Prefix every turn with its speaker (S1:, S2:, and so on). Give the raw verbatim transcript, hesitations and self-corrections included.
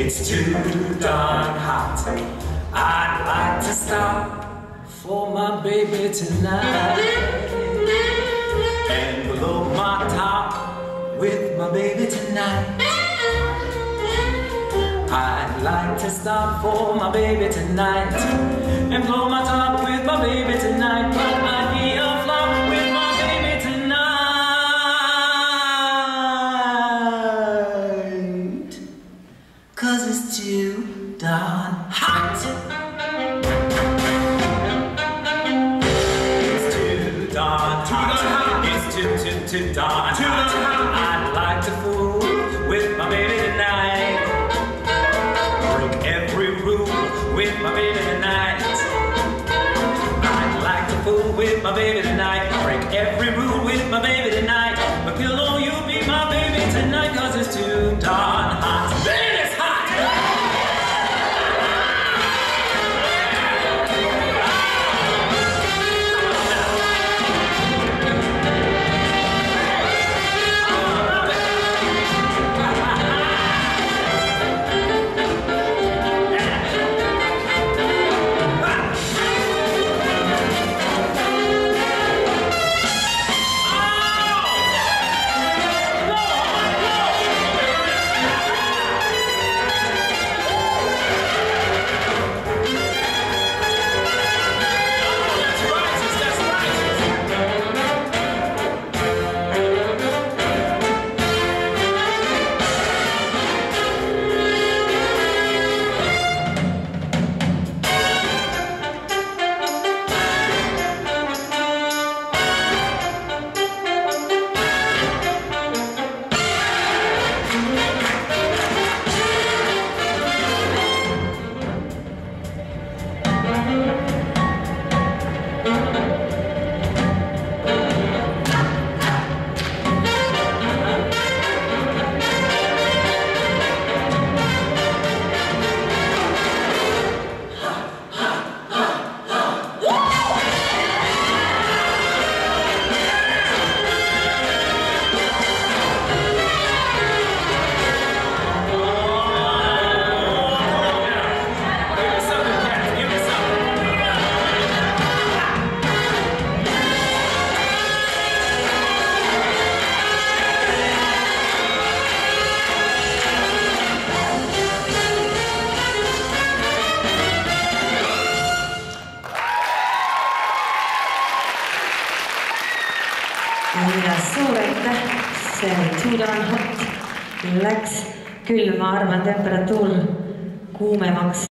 S1: It's too darn hot. I'd like to stop for my baby tonight and blow my top with my baby tonight. I'd like to stop for my baby tonight and blow my top with my baby tonight, but I'd be a flop with my baby tonight, 'cause it's too darn hot. It's too darn hot. It's too, too, too darn hot. I'd like to fool with my baby tonight, break every rule with my baby tonight. I'd like to fool with my baby tonight, break every rule with my baby tonight. But pillow, you'll be my baby tonight, 'cause it's too darn hot. Baby, it's hot!
S2: Ja suur aitäh, see Too Darn Hot läks küll, ma arvan, temperatuur kuumemaks.